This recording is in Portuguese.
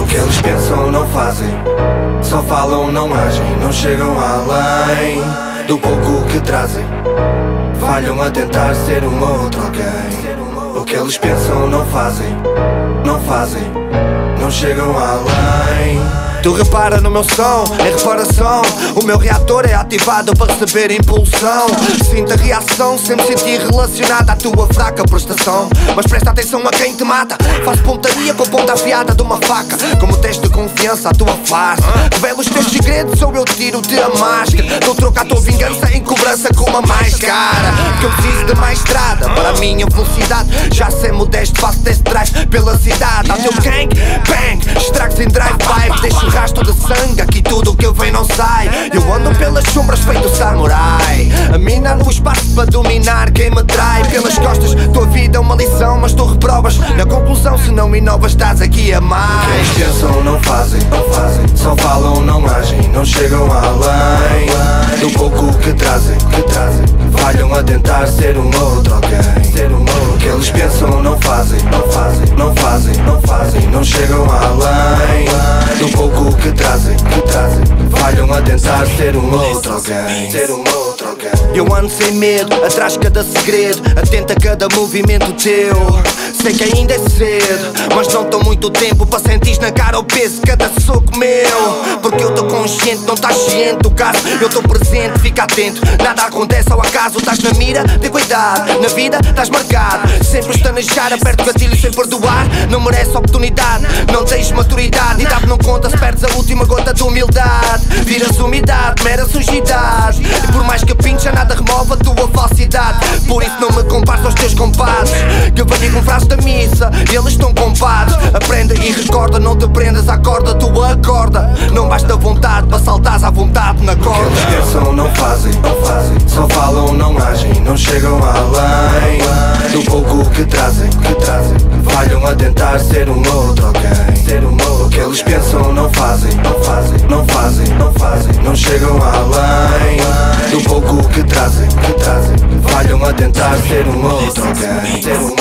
que eles pensam não fazem, só falam, não agem, não chegam além do pouco que trazem. Falham a tentar ser um outro alguém. O que eles pensam não fazem, não fazem, não chegam além. Tu repara no meu som, em reparação, o meu reator é ativado para receber impulsão. Sinto a reação, sempre senti relacionada à tua fraca prestação. Mas presta atenção a quem te mata. Faço pontaria com a ponta afiada de uma faca, como teste de confiança à tua farsa. Revela os teus segredos ou eu tiro-te a máscara. Dou troco à tua vingança em cobrança com uma mais cara. Que eu preciso de mais estrada para a minha velocidade. Já sei modesto, faço test drive pela cidade. Ao teu gang, bang, estragos em drive-by. Deixo rastro de sangue, aqui tudo o que eu venho não sai. Eu ando pelas sombras feito samurai, a mina no espaço para dominar quem me trai. Pelas costas, tua vida é uma lição, mas tu reprovas na conclusão. Se não inovas, estás aqui a mais. Quem pensam não fazem, não fazem, só falam, não agem, não chegam além do pouco que trazem, que trazem. Falham a tentar ser um outro alguém, ser um outro. Que eles pensam não fazem, não fazem, não fazem, não fazem, não chegam além do pouco que trazem, que trazem. Falham a tentar ser um outro alguém, ser um outro alguém. Eu ando sem medo, atrás de cada segredo, atento a cada movimento teu. Sei que ainda é cedo, mas não tô muito tempo para sentir na cara o peso de cada soco meu. Porque eu tô consciente, não estás ciente do caso. Eu tô presente, fica atento, nada acontece ao acaso. Estás na mira, de cuidado, na vida estás marcado. Sempre estanejar, aperto o gatilho sem perdoar. Não merece oportunidade, não tens maturidade. Idade não conta se perdes a última gota de humildade. Viras umidade, mera sujidade. E por mais que pintes, já nada remove a tua falsidade. Por isso não me compares aos teus compadres, que eu venho com frases da missa, eles estão compadres. Aprenda e recorda, não te prendas à corda, tu acorda. Não basta vontade para saltares à vontade na corda. O que eles pensam não fazem, não fazem, só falam, não agem, não chegam além do pouco que trazem, que trazem. Falham a tentar ser um outro alguém, ser um outro. O que eles pensam não fazem, não fazem, não fazem, não fazem, não chegam além do pouco que trazem, que trazem. Falham a tentar ser um outro alguém, ser um